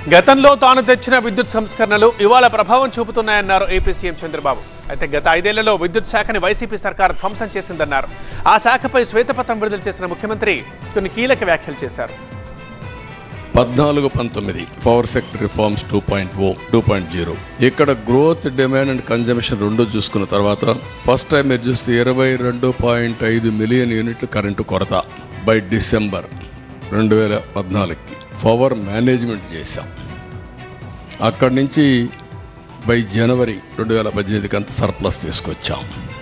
గతంలో తాను తెచ్చిన విద్యుత్ సంస్కరణలు ఇవాళ ప్రభావం చూపుతున్నాయన్నారు ఏపీ సీఎం చంద్రబాబు. అయితే గత 5 ఏళ్లలో విద్యుత్ శాఖని వైసీపీ సర్కార్ ధ్వంసం చేసిందన్నారు. ఆ శాఖపై శ్వేతపత్రం విడుదల చేసిన ముఖ్యమంత్రి కొన్ని కీలక వ్యాఖ్యలు చేశారు. 14-19 పవర్ సెక్టర్ రిఫార్మ్స్ 2.0 ఇక్కడ గ్రోత్, డిమాండ్ అండ్ కన్జంప్షన్ రెండు చూసుకున్న తర్వాత ఫస్ట్ టైం మీరు చూస్తే 22.5 మిలియన్ యూనిట్లు కరెంటు కొరత బై డిసెంబర్ 2014కి పవర్ మేనేజ్మెంట్ చేశాం. అక్కడి నుంచి బై జనవరి 2018కి అంత సర్ప్లస్ తీసుకొచ్చాం.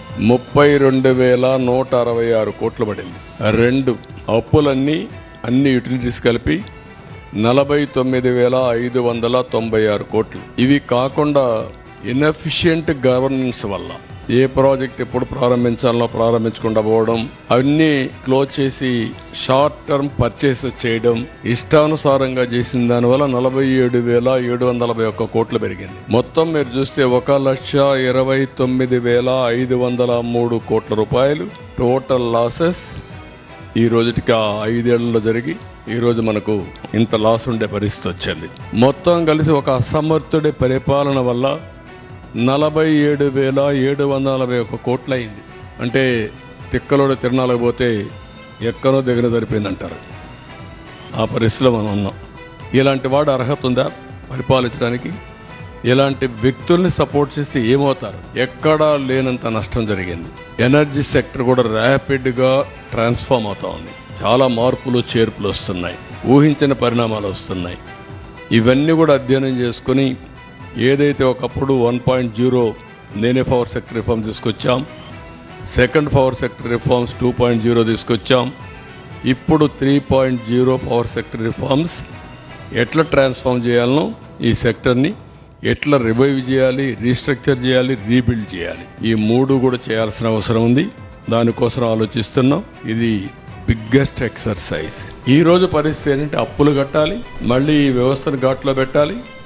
32,166 కోట్లు పడింది. అప్పులన్నీ అన్ని యూటిలిటీస్ కలిపి 49,596 కోట్లు. ఇవి కాకుండా ఇన్ఎఫిషియంట్ గవర్నెన్స్ వల్ల ఏ ప్రాజెక్ట్ ఎప్పుడు ప్రారంభించాలో ప్రారంభించకుండా పోవడం, అన్నీ క్లోజ్ చేసి షార్ట్ టర్మ్ పర్చేసెస్ చేయడం, ఇష్టానుసారంగా చేసిన దానివల్ల 47,741 కోట్లు పెరిగింది. మొత్తం మీరు చూస్తే 1,29,503 కోట్ల రూపాయలు టోటల్ లాసెస్ ఈ రోజుకి 5 ఏళ్లలో జరిగి ఈరోజు మనకు ఇంత లాస్ ఉండే పరిస్థితి వచ్చింది. మొత్తం కలిసి ఒక అసమర్థుడి పరిపాలన వల్ల 47,741 కోట్లు అయింది. అంటే తిక్కలోడు తిరణాలకు పోతే ఎక్కడో దగ్గర సరిపోయిందంటారు. ఆ పరిస్థితిలో మనం ఉన్నాం. ఇలాంటి వాడు అర్హత ఉందా పరిపాలించడానికి? ఇలాంటి వ్యక్తుల్ని సపోర్ట్ చేస్తే ఏమవుతారు? ఎక్కడా లేనంత నష్టం జరిగింది. ఎనర్జీ సెక్టర్ కూడా ర్యాపిడ్గా ట్రాన్స్ఫార్మ్ అవుతా ఉంది. చాలా మార్పులు చేర్పులు వస్తున్నాయి, ఊహించిన పరిణామాలు వస్తున్నాయి. ఇవన్నీ కూడా అధ్యయనం చేసుకుని ఏదైతే ఒకప్పుడు 1.0 నేనే పవర్ సెక్టర్ రిఫార్మ్ తీసుకొచ్చాం, సెకండ్ పవర్ సెక్టర్ రిఫార్మ్స్ 2.0 తీసుకొచ్చాం, ఇప్పుడు 3.0 పవర్ సెక్టర్ రిఫార్మ్స్ ఎట్లా ట్రాన్స్ఫార్మ్ చేయాలనో, ఈ సెక్టర్ని ఎట్లా రివైవ్ చేయాలి, రీస్ట్రక్చర్ చేయాలి, రీబిల్డ్ చేయాలి, ఈ 3 కూడా చేయాల్సిన అవసరం ఉంది. దానికోసం ఆలోచిస్తున్నాం. ఇది బిగ్గెస్ట్ ఎక్సర్సైజ్. ఈరోజు పరిస్థితి ఏంటంటే అప్పులు కట్టాలి, మళ్ళీ ఈ వ్యవస్థను ఘాట్లో పెట్టాలి,